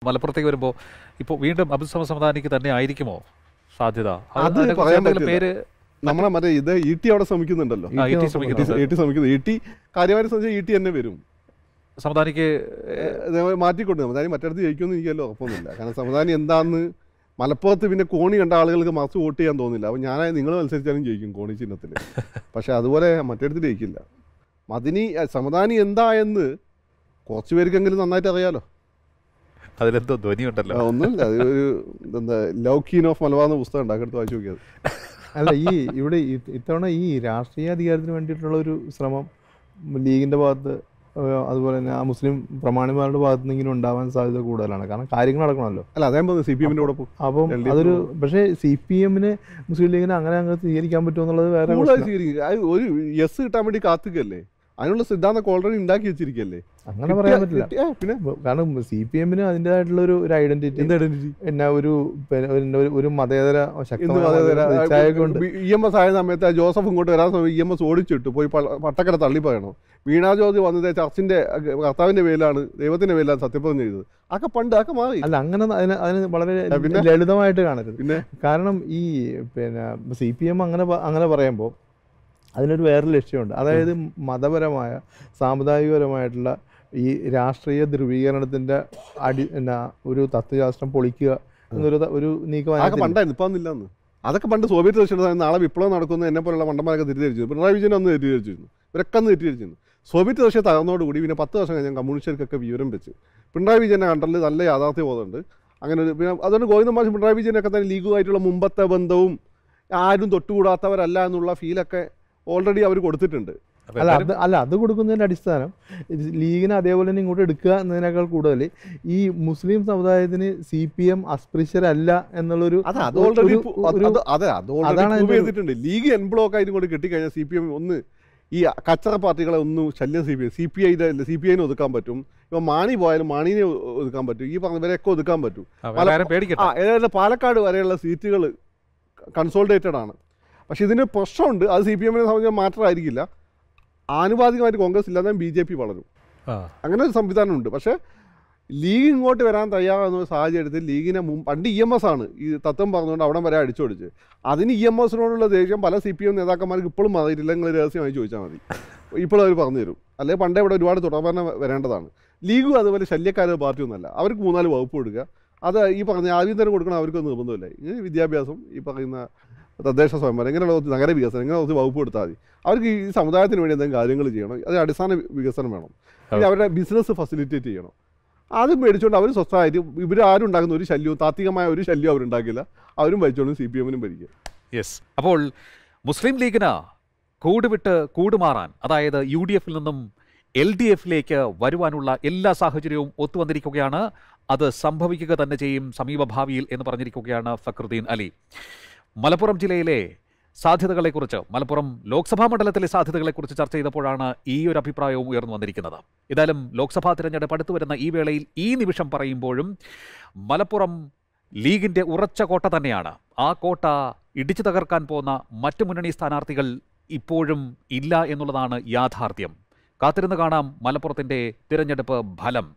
മലപ്പുറത്തേക്ക് വരുമ്പോൾ ഇപ്പോൾ വീണ്ടും അബ്ദുൽ സമദ് സമദാനിക്ക് തന്നെ ആയിരിക്കുമോ സാധ്യത? അത് പറയാൻ പറ്റില്ല. നമ്മളെ മറ്റേ ഇത് ET അവിടെ ശ്രമിക്കുന്നുണ്ടല്ലോ, ET കാര്യമായിട്ട് ശ്രമിച്ചാൽ ET തന്നെ വരും. സമദാനിക്ക് മാറ്റിക്കൊണ്ട് സമദാനി മറ്റടുത്ത് ജയിക്കുമെന്ന് എനിക്കല്ലോ ഉറപ്പൊന്നുമില്ല. കാരണം സമദാനി എന്താന്ന് മലപ്പുറത്ത് പിന്നെ കോണി കണ്ട ആളുകൾക്ക് മറിച്ച് വോട്ട് ചെയ്യാൻ തോന്നില്ല. അപ്പോൾ ഞാൻ നിങ്ങൾ മത്സരിച്ചാലും ജയിക്കും കോണി ചിഹ്നത്തിൽ. പക്ഷെ അതുപോലെ മറ്റടുത്ത് ജയിക്കില്ല. സമദാനി എന്താ എന്ന് കുറച്ച് പേർക്കെങ്കിലും നന്നായിട്ട് അറിയാലോ. അതിലെന്തോ ധ്വനിയുണ്ടല്ലോ. ഒന്നുമില്ല, അതൊരു എന്താ ലവ് കീൻ ഓഫ് മലബാർ എന്ന പുസ്തകം ഉണ്ടാക്കിയെടുത്ത് വായിച്ചു നോക്കിയത്. അല്ല, ഇവിടെ ഇത്തവണ ഈ രാഷ്ട്രീയ അധികാരത്തിന് വേണ്ടിയിട്ടുള്ള ഒരു ശ്രമം ലീഗിൻ്റെ ഭാഗത്ത് അതുപോലെ തന്നെ ആ മുസ്ലിം പ്രമാണിമാരുടെ ഭാഗത്ത് നിന്നെങ്കിലും ഉണ്ടാവാൻ സാധ്യത കൂടുതലാണ്. കാരണം കാര്യങ്ങൾ നടക്കണമല്ലോ. അല്ല, അതേപോലെ CPM കൂടെ അപ്പം അതൊരു പക്ഷേ CPM മുസ്ലിം ലീഗിനെ അങ്ങനെ അങ്ങ് സ്വീകരിക്കാൻ പറ്റുമെന്നുള്ളത് വേറെ ഒരു യെസ് കിട്ടാൻ വേണ്ടി കാത്തുകയല്ലേ. അതിനുള്ള സിദ്ധാന്തം ഓൾറെഡി ഉണ്ടാക്കി വെച്ചിരിക്കല്ലേ. അങ്ങനെ പറയാൻ പറ്റില്ല. പിന്നെ കാരണം CPM അതിൻ്റെതായിട്ടുള്ള ഒരു ഐഡന്റിറ്റി എന്നാ ഒരു മതേതര EMS ആയ സമയത്ത് ജോസഫ് ഇങ്ങോട്ട് വരാൻ സമയം EMS ഓടിച്ചിട്ടു പോയി പട്ടക്കര തള്ളി പറയണം. വീണാ ജോർജ് വന്നത് ചർച്ചിന്റെ കർത്താവിന്റെ പേരിലാണ്, ദൈവത്തിന്റെ പേരിലാണ് സത്യപ്രതിജ്ഞ ചെയ്തത്. അതൊക്കെ പണ്ട് അതൊക്കെ മാറി. അല്ല, അങ്ങനെ അതിന് വളരെ ലളിതമായിട്ട് കാണരുത്. പിന്നെ കാരണം ഈ CPM അങ്ങനെ പറയുമ്പോൾ അതിനൊരു വേറൊരു ലക്ഷ്യമുണ്ട്. അതായത് മതപരമായ സാമുദായികപരമായിട്ടുള്ള ഈ രാഷ്ട്രീയ ധ്രുവീകരണത്തിൻ്റെ ഒരു തത്വശാസ്ത്രം പൊളിക്കുക എന്നൊരു നീക്കം പണ്ടായിരുന്നു. ഇപ്പം ഒന്നില്ലെന്ന്. അതൊക്കെ പണ്ട് സോവിയറ്റ് റഷ്യ നാളെ വിപ്ലവം നടക്കുന്ന എന്നെ പോലുള്ള മണ്ടന്മാരൊക്കെ തെറ്റിദ്ധരിച്ചു. പിണറായി വിജയൻ അന്ന് തെറ്റിദ്ധരിച്ചിരുന്നു, ഇവരൊക്കെ അന്ന് തെറ്റിദ്ധരിച്ചിരുന്നു. സോവിയറ്റ് റഷ്യ തകർന്നോടുകൂടി പിന്നെ 10 വർഷം കഴിഞ്ഞാൽ കമ്മ്യൂണിസ്റ്റുകാർക്കൊക്കെ വിവരം വെച്ച് പിണറായി വിജയൻ്റെ കണ്ടറിൽ നല്ല യാഥാർത്ഥ്യബോധമുണ്ട്. അങ്ങനെ പിന്നെ അതുകൊണ്ട് ഗോവിന്ദ മാഷ് പിണറായി വിജയനൊക്കെ തന്നെ ലീഗുമായിട്ടുള്ള മുമ്പത്തെ ബന്ധവും ആരും തൊട്ടുകൂടാത്തവരല്ല എന്നുള്ള ഫീലൊക്കെ ഓൾറെഡി അവർ കൊടുത്തിട്ടുണ്ട്. അത് കൊടുക്കുന്നതിൻ്റെ അടിസ്ഥാനം ലീഗിനെ അതേപോലെ തന്നെ ഇങ്ങോട്ട് എടുക്കുക എന്നതിനേക്കാൾ കൂടുതൽ ഈ മുസ്ലിം സമുദായത്തിന് CPM അസ്പൃശ്യരല്ല എന്നുള്ളൊരു ലീഗ് എൻ ബ്ലോക്ക് ആയിട്ട് ഇങ്ങോട്ട് കിട്ടിക്കഴിഞ്ഞാൽ CPM ഒന്ന് ഈ കച്ചറ പാർട്ടികളെ ഒന്നും ശല്യം CPIനെ ഒതുക്കാൻ പറ്റും. ഇപ്പം മാണി പോയാലും മാണീനെ ഒതുക്കാൻ പറ്റും. ഈ പറഞ്ഞവരെയൊക്കെ ഒതുക്കാൻ പറ്റും. ഏതായാലും പാലക്കാട് വരെയുള്ള സീറ്റുകൾ കൺസോൾട്ടേറ്റഡ് ആണ്. പക്ഷെ ഇതിന് പ്രശ്നമുണ്ട്. അത് CPM സംബന്ധിച്ച മാറ്റർ ആയിരിക്കില്ല. ആനുപാതികമായിട്ട് കോൺഗ്രസ് ഇല്ലാതെ BJP വളരും. അങ്ങനെ ഒരു സംവിധാനമുണ്ട്. പക്ഷേ ലീഗ് ഇങ്ങോട്ട് വരാൻ തയ്യാറാകുന്ന സാഹചര്യത്തിൽ ലീഗിനെ പണ്ട് EMS ആണ് ഈ തത്വം പറഞ്ഞുകൊണ്ട് അവിടെ വരെ അടിച്ചോടിച്ച്. അതിന് EMSനോടുള്ള ദേഷ്യം പല CPM നേതാക്കന്മാർക്ക് ഇപ്പോഴും മാറിയിട്ടില്ല. നിങ്ങൾ രഹസ്യമായി ചോദിച്ചാൽ മതി, ഇപ്പോഴും അവർ പറഞ്ഞു തരും. അല്ലെങ്കിൽ പണ്ടേ ഇവിടെ ഒരുപാട് തുടർഭരണം വരേണ്ടതാണ്. ലീഗും അതുപോലെ ശല്യക്കാരുടെ പാർട്ടിയൊന്നുമല്ല. അവർക്ക് 3-4 വകുപ്പ് കൊടുക്കുക. അത് ഈ പറഞ്ഞ ആഭ്യന്തരം കൊടുക്കണം അവർക്കൊന്നും നിർബന്ധമില്ല. ഇങ്ങനെ വിദ്യാഭ്യാസം, ഈ പറയുന്ന തദ്ദേശ സ്വയംഭരണം, ഇങ്ങനെയുള്ള നഗര വികസനം, ഇങ്ങനെ കുറച്ച് വകുപ്പ് കൊടുത്താൽ മതി. അവർക്ക് ഈ സമുദായത്തിന് വേണ്ടി എന്തെങ്കിലും കാര്യങ്ങൾ ചെയ്യണം. അത് അടിസ്ഥാന വികസനം വേണം. പിന്നെ അവരുടെ ബിസിനസ് ഫെസിലിറ്റേറ്റ് ചെയ്യണം. അത് മേടിച്ചുകൊണ്ട് അവർ സ്വസ്ഥമായിട്ട് ഇവരാരും ഉണ്ടാകുന്ന ഒരു ശല്യവും താത്വികമായ ഒരു ശല്യവും അവരുണ്ടാക്കില്ല. അവരും ഭരിച്ചോളും, CPMനും ഭരിക്കുക. യെസ്. അപ്പോൾ മുസ്ലിം ലീഗിന് കൂടുവിട്ട് കൂടുമാറാൻ, അതായത് UDF നിന്നും LDFിലേക്ക് വരുവാനുള്ള എല്ലാ സാഹചര്യവും ഒത്തുവന്നിരിക്കുകയാണ്. അത് സംഭവിക്കുക തന്നെ ചെയ്യും സമീപഭാവിയിൽ എന്ന് പറഞ്ഞിരിക്കുകയാണ് ഫക്രുദ്ദീൻ അലി. മലപ്പുറം ജില്ലയിലെ സാധ്യതകളെക്കുറിച്ച്, മലപ്പുറം ലോക്സഭാ മണ്ഡലത്തിലെ സാധ്യതകളെക്കുറിച്ച് ചർച്ച ചെയ്തപ്പോഴാണ് ഈ ഒരു അഭിപ്രായവും ഉയർന്നു വന്നിരിക്കുന്നത്. ഏതായാലും ലോക്സഭാ തിരഞ്ഞെടുപ്പ് അടുത്തു വരുന്ന ഈ വേളയിൽ ഈ നിമിഷം പറയുമ്പോഴും മലപ്പുറം ലീഗിൻ്റെ ഉറച്ച കോട്ട തന്നെയാണ്. ആ കോട്ട ഇടിച്ചു തകർക്കാൻ പോകുന്ന മറ്റു മുന്നണി സ്ഥാനാർത്ഥികൾ ഇപ്പോഴും ഇല്ല എന്നുള്ളതാണ് യാഥാർത്ഥ്യം. കാത്തിരുന്ന് കാണാം മലപ്പുറത്തിൻ്റെ തിരഞ്ഞെടുപ്പ് ഫലം.